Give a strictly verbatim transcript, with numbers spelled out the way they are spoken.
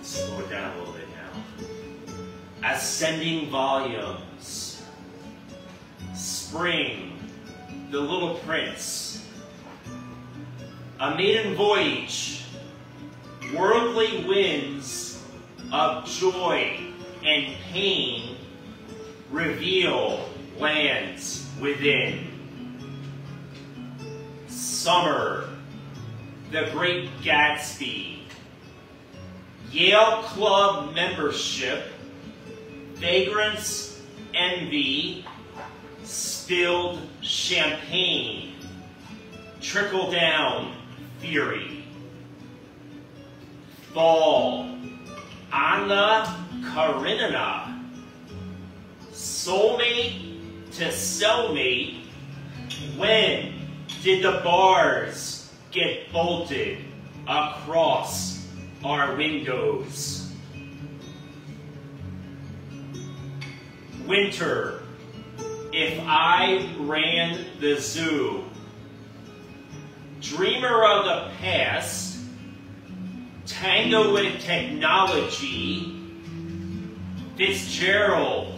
Slow it down a little bit now. Ascending volumes. Spring. The Little Prince. A maiden voyage. Worldly winds of joy and pain reveal lands within. Summer. The Great Gatsby. Yale Club membership. Vagrants, envy. Spilled champagne. Trickle down fury. Fall. Anna Karenina. Soulmate to cellmate. When did the bars get bolted across our windows? Winter. If I ran the zoo. Dreamer of the past. Tango with technology. Fitzgerald